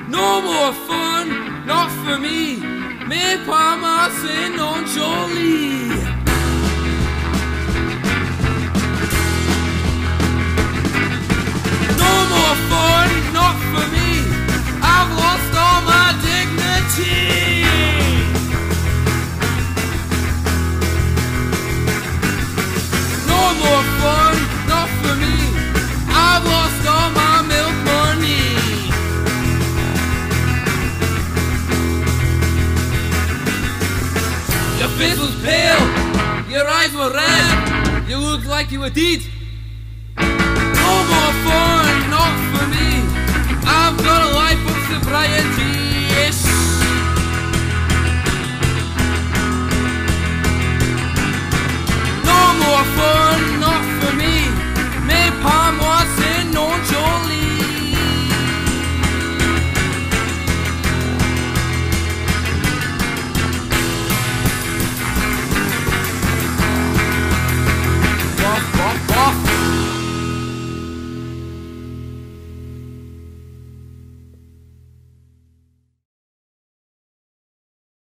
No more fun, not for me. Mais pas Marseille, non joli. No more fun, not for me. I've lost all my dignity. No more fun, not for me. I've lost all my milk money. Your face was pale, your eyes were red, you looked like you were dead. No more fun, not for me. I've got a life of sobriety. No more fun,